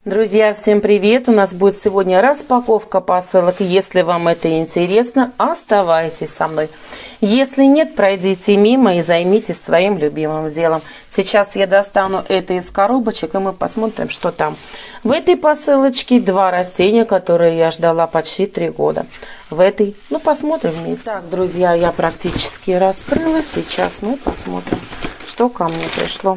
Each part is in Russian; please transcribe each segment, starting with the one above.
Друзья, всем привет! У нас будет сегодня распаковка посылок. Если вам это интересно, оставайтесь со мной. Если нет, пройдите мимо и займитесь своим любимым делом. Сейчас я достану это из коробочек, и мы посмотрим, что там. В этой посылочке два растения, которые я ждала почти 3 года. В этой, посмотрим вместе. Так, друзья, я практически раскрыла. Сейчас мы посмотрим, что ко мне пришло.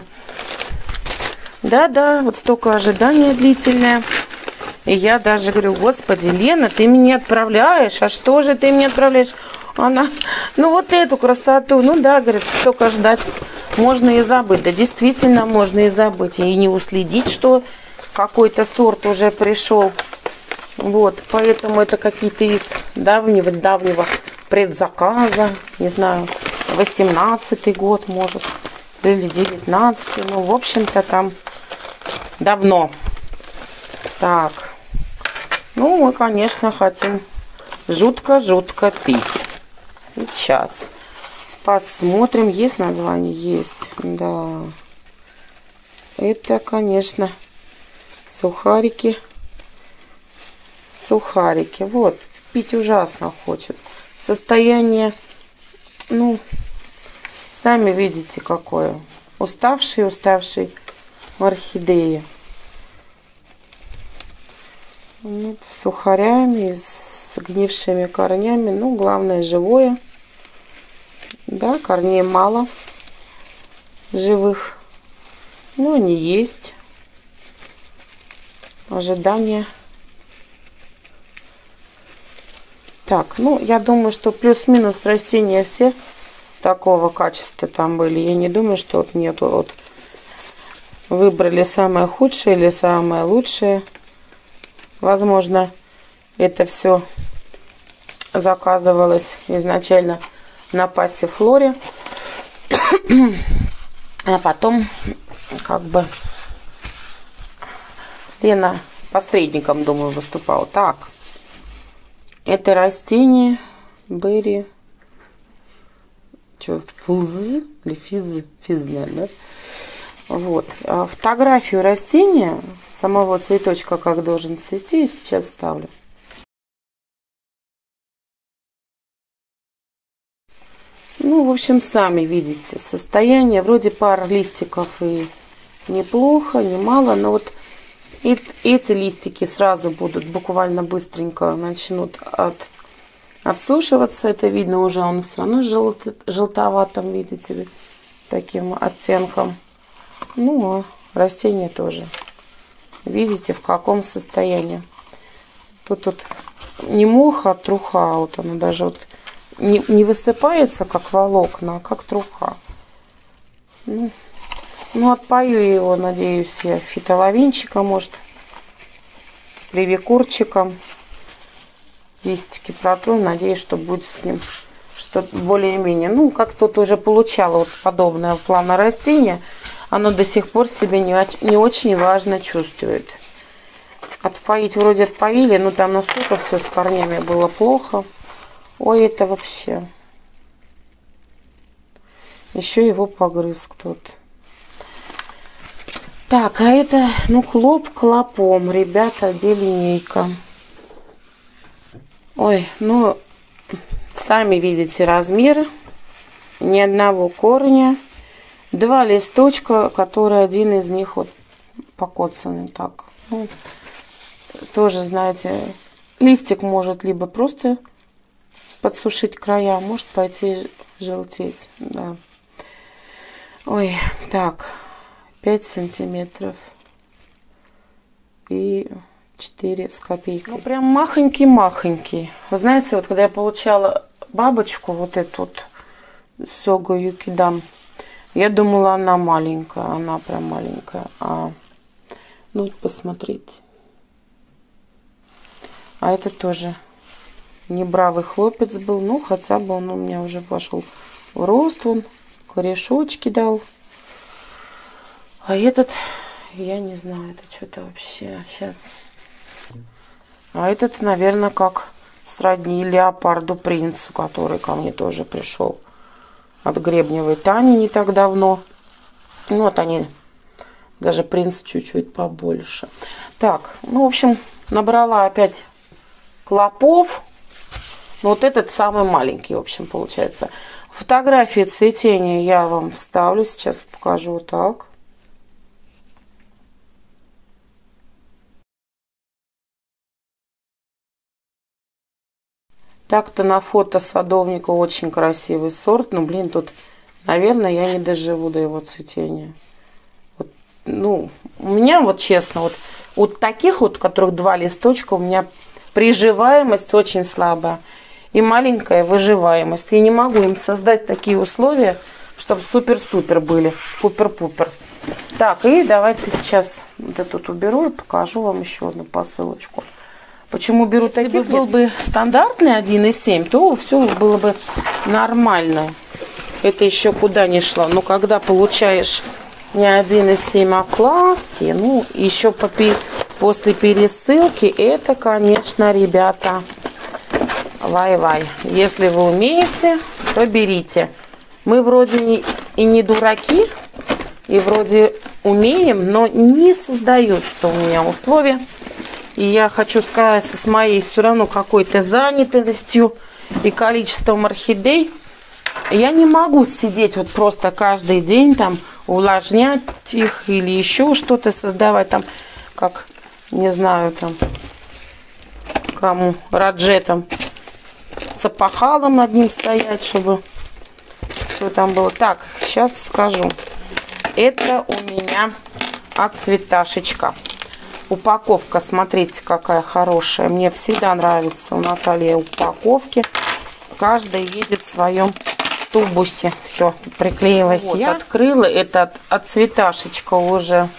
Да, вот столько ожидания длительное. И я даже говорю: господи, Лена, ты меня отправляешь? А что же ты мне отправляешь? Она, вот эту красоту. Да, говорит, столько ждать. Можно и забыть. Да, действительно, можно и забыть. И не уследить, что какой-то сорт уже пришел. Вот, поэтому это какие-то из давнего предзаказа. Не знаю, 18-й год, может. Или 19-й. В общем-то, там давно. Так. Мы, конечно, хотим жутко пить. Сейчас. Посмотрим. Есть название? Есть. Да. Это, конечно, сухарики. Вот. Пить ужасно хочет. Состояние, сами видите, какое. Уставший орхидеи. С сухарями, с гнившими корнями. Главное, живое. Да, корней мало живых. Они есть. Ожидания. Так, я думаю, что плюс-минус растения все такого качества там были. Я не думаю, что нет. Выбрали самое худшее или самое лучшее. Возможно, это все заказывалось изначально на Пассифлоре. А потом, Лена посредником, думаю, выступала. Так, это растение Берри. Флз или физ, наверное. Вот. Фотографию растения, самого цветочка, как должен цвести, я сейчас ставлю. В общем, сами видите состояние. Вроде пара листиков и неплохо, не мало. Но эти листики сразу будут буквально быстренько начнут отсушиваться. Это видно уже, он все равно желтоватым, видите, таким оттенком. А растение тоже. Видите, в каком состоянии. Тут не мох, а труха. Вот оно даже не высыпается, как волокна, а как труха. Отпою его, надеюсь, я фитоловинчиком, может, привикурчиком. Листики протру, надеюсь, что будет с ним что-то более-менее. Как тут уже получала подобное плана растения, оно до сих пор себя не очень важно чувствует. Отпоить вроде отпоили, но там настолько все с корнями было плохо. Ой, это вообще. Еще его погрыз кто-то. Так, а это, клоп клопом, ребята, где линейка? Ой, сами видите размер. Ни одного корня. 2 листочка, которые один из них покоцанный. Так, тоже, знаете, листик может либо просто подсушить края, может пойти желтеть. Да. Ой, так, 5 сантиметров и 4 с копейкой. Прям махонький. Вы знаете, когда я получала бабочку, эту Сого Юкидам, я думала, она маленькая. Она прям маленькая. Посмотрите. А это тоже небравый хлопец был. Хотя бы он у меня уже пошел в рост. Корешочки дал. А этот, я не знаю, это что-то вообще. Сейчас. А этот, наверное, как сродни леопарду принцу, который ко мне тоже пришел от Гребневой Тани не так давно. Они Даже принц чуть-чуть побольше. Так, ну, в общем, набрала опять клопов. Вот этот самый маленький, в общем, получается. Фотографии цветения я вам вставлю. Сейчас покажу вот так. Так-то на фото садовника очень красивый сорт. Но, блин, тут, наверное, я не доживу до его цветения. Вот, ну, у меня, вот честно, вот таких вот, у которых 2 листочка, у меня приживаемость очень слабая. И маленькая выживаемость. Я не могу им создать такие условия, чтобы супер-супер были. Пупер-пупер. Так, и давайте сейчас вот этот уберу и покажу вам еще одну посылочку. Почему беру таких? Если был бы стандартный 1,7, то все было бы нормально. Это еще куда не шло. Но когда получаешь не 1,7, а класски, ну, еще после пересылки, это, конечно, ребята, вай-вай. Если вы умеете, то берите. Мы вроде и не дураки, и вроде умеем, но не создаются у меня условия. И я хочу сказать, с моей все равно какой-то занятостью и количеством орхидей, я не могу сидеть вот просто каждый день там, увлажнять их или еще что-то создавать там, как, не знаю, там, кому, раджетом, с опахалом над ним стоять, чтобы все там было. Так, сейчас скажу. Это у меня от цветашечка. Упаковка, смотрите, какая хорошая. Мне всегда нравится у Натальи упаковки. Каждая едет в своем тубусе. Все, приклеилась вот, я. Открыла. Это от цветашечка уже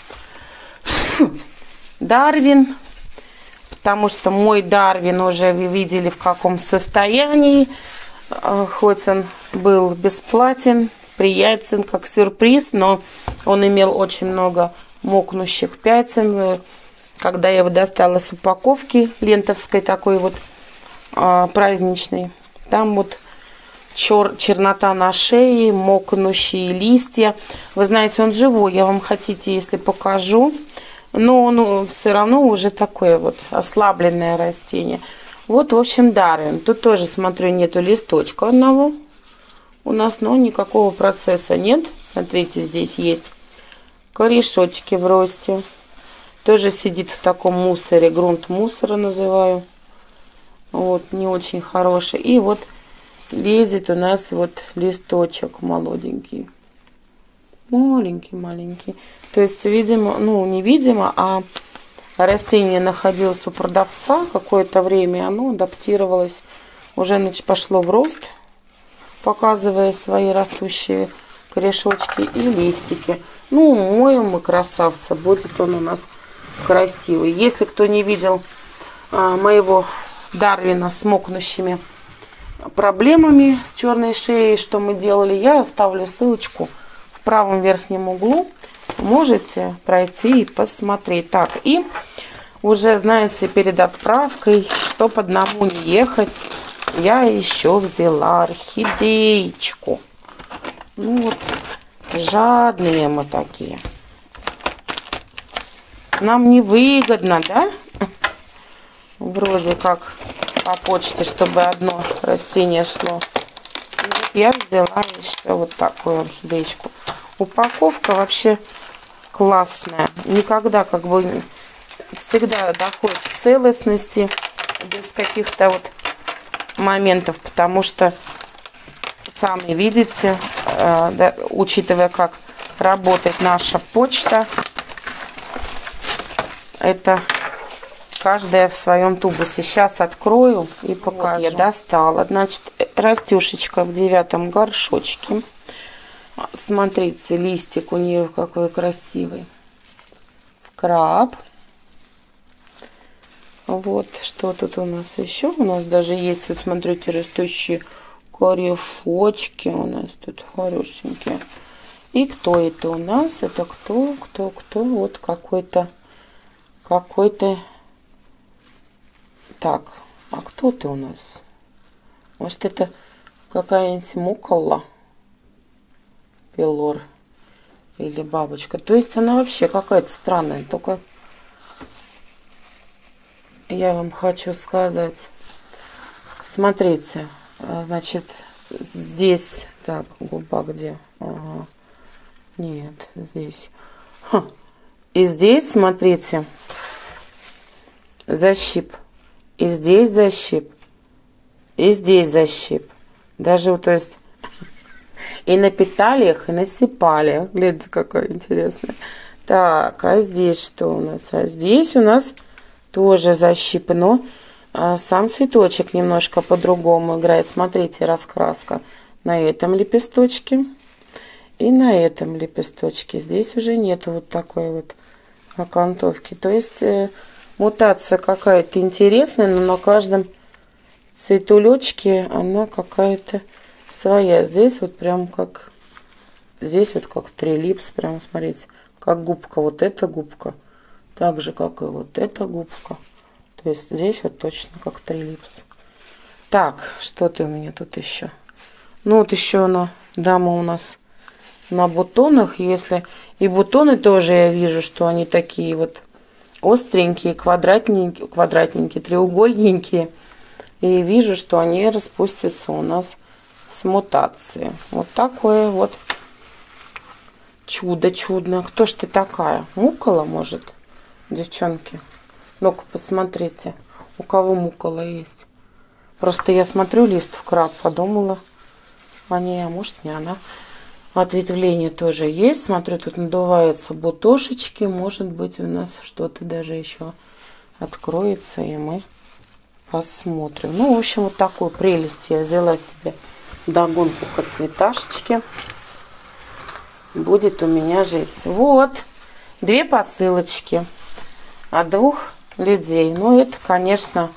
Дарвин. Потому что мой Дарвин уже вы видели в каком состоянии. Хоть он был бесплатен, приятен как сюрприз, но он имел очень много мокнущих пятен. Когда я его достала с упаковки лентовской такой вот праздничной, там вот чернота на шее, мокнущие листья. Вы знаете, он живой, я вам хотите, если покажу, но он все равно уже такое вот ослабленное растение. Вот, в общем, Дарвин. Тут тоже, смотрю, нету листочка одного у нас, но никакого процесса нет. Смотрите, здесь есть корешочки в росте. Тоже сидит в таком мусоре, грунт мусора называю. Вот, не очень хороший. И вот лезет у нас вот листочек молоденький. Маленький. То есть, видимо, ну, невидимо, а растение находилось у продавца какое-то время. Оно адаптировалось, уже пошло в рост, показывая свои растущие корешочки и листики. Ну, моем мы красавца, будет он у нас красивый. Если кто не видел моего Дарвина с мокнущими проблемами с черной шеей, что мы делали, я оставлю ссылочку в правом верхнем углу. Можете пройти и посмотреть. Так, и уже, знаете, перед отправкой, чтобы одному не ехать, я еще взяла орхидеечку. Ну вот, жадные мы такие. Нам невыгодно, да? Вроде как по почте, чтобы одно растение шло. Я взяла еще вот такую орхидеечку. Упаковка вообще классная. Никогда как бы всегда доходит к целостности без каких-то вот моментов, потому что сами видите, да, учитывая, как работает наша почта, это каждая в своем тубусе. Сейчас открою и покажу. Вот я достала. Значит, растюшечка в 9 горшочке. Смотрите, листик у нее какой красивый. Краб. Вот, что тут у нас еще? У нас даже есть, вот смотрите, растущие корешочки у нас тут хорошенькие. И кто это у нас? Это кто? Вот какой-то. Так, а кто ты у нас? Может, это какая-нибудь муколла? Пилор. или бабочка. То есть она вообще какая-то странная. Только я вам хочу сказать. Смотрите. Значит, здесь... Так, губа где? Ага. Нет, здесь. Ха. И здесь, смотрите, защип. И здесь защип. И здесь защип. Даже, то есть, и на петалиях, и на сепалиях. Глядите, какая интересная. Так, а здесь что у нас? А здесь у нас тоже защип, но сам цветочек немножко по-другому играет. Смотрите, раскраска на этом лепесточке и на этом лепесточке. Здесь уже нет вот такой вот окантовки. То есть мутация какая-то интересная, но на каждом цветулечке она какая-то своя. Здесь вот прям как... Здесь вот как трилипс, прям смотрите, как губка. Вот эта губка, так же, как и вот эта губка. То есть здесь вот точно как трилипс. Так, что-то у меня тут еще. Ну вот еще она, дама у нас на бутонах. Если и бутоны тоже я вижу, что они такие вот остренькие, квадратненькие, треугольненькие. И вижу, что они распустятся у нас с мутацией. Вот такое вот чудо чудное. Кто ж ты такая? Мукола, может, девчонки? Ну-ка, посмотрите, у кого мукола есть. Просто я смотрю лист в краб, подумала, а может не она. Ответвление тоже есть. Смотрю, тут надуваются бутошечки. Может быть, у нас что-то даже еще откроется, и мы посмотрим. Ну, в общем, вот такую прелесть я взяла себе догонку к цветашечке. Будет у меня жить. Вот, 2 посылочки от 2 людей. Ну, это, конечно,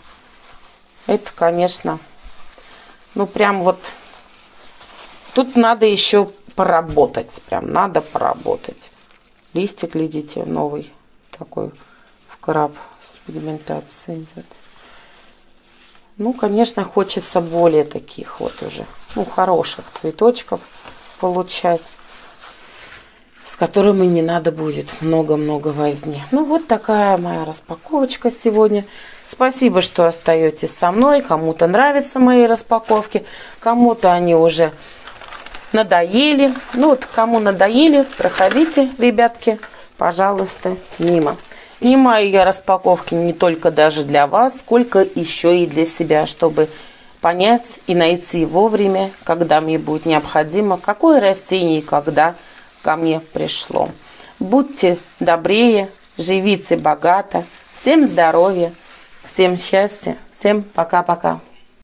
ну, прям вот, тут надо еще поработать, прям надо поработать. Листик, глядите, новый такой в краб с пигментацией идет. Ну, конечно, хочется более таких вот уже, ну, хороших цветочков получать, с которыми не надо будет много-много возни. Ну, вот такая моя распаковочка сегодня. Спасибо, что остаетесь со мной. Кому-то нравятся мои распаковки, кому-то они уже надоели. Ну, вот кому надоели, проходите, ребятки, пожалуйста, мимо. Снимаю я распаковки не только даже для вас, сколько еще и для себя, чтобы понять и найти вовремя, когда мне будет необходимо, какое растение и когда ко мне пришло. Будьте добрее, живите богато. Всем здоровья, всем счастья, всем пока-пока.